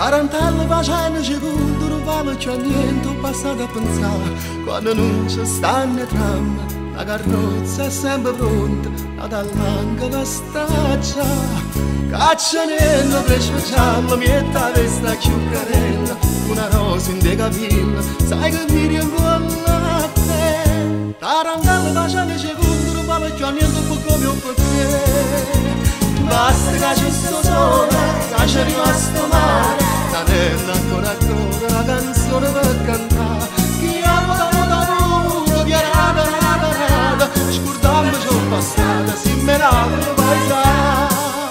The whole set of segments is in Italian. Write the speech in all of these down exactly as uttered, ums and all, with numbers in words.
Tarantello facendo secondo non vale più a niente, ho passato a pensare quando non ci stanno tram, la carrozza è sempre pronta, la dall'anca la staccia, caccianello per speciale, mietta la vesta più carella, una rosa in decapilla, sai che mi riencolla te. Tarantello facendo secondo non vale più a niente, un po' come un po' te. Basta che ci sto sola, che c'è rimasto male, tanella ancora ancora la canzone per cantare. Chi amo da da da chi era da da da da, scordando ciò passato, si me la paesare.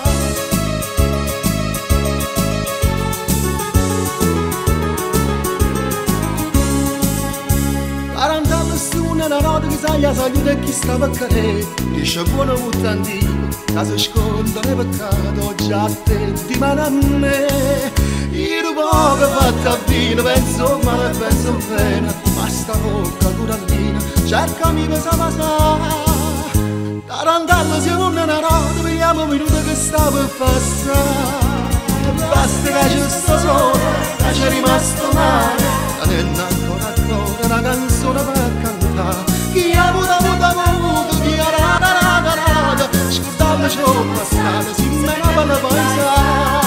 Quarant'anni una una notte che sai la salute e chi stava a cadere, dice buono muttantino, che si sconda le peccato già a te di mano a me. Io poco fatto a vino, penso male e penso bene, ma sta bocca curallina, cercami per sapere. Tarantella se non è una notte, vediamo un minuto che sta per passare. Basta che ci sto solo, che c'è rimasto male, tanella ancora ancora una canzone per cantare. Chi ha avuto avuto avuto, chi ha rada rada rada, scordando ciò passato, si menava la paesare.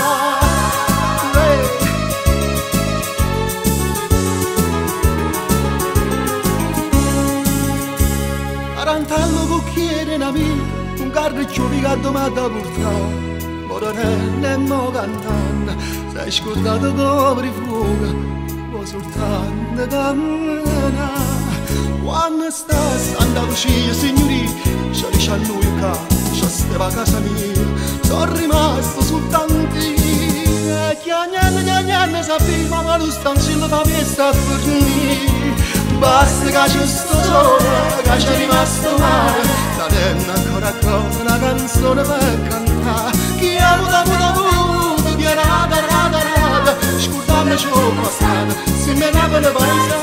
Tarantello cucchiere in amico, un carriccio picato ma da purtroppo, moronella e mo cantando, sei scordato come il fuoco, vuoi soltanto camminare. Quando sta Santa Lucia, signorina, ci dice a lui che ci stava a casa mia, sono rimasto soltanto io, e chiagnando, chiagnando, sapeva, ma lo stanzillo da me sta per me. Basta che ci sto sola, che c'è rimasto male, tanella ancora ancora una canzone per cantare. Chi ha avuto avuto avuto, chi ha rada rada rada, scordando ciò passato, si menava le paesane.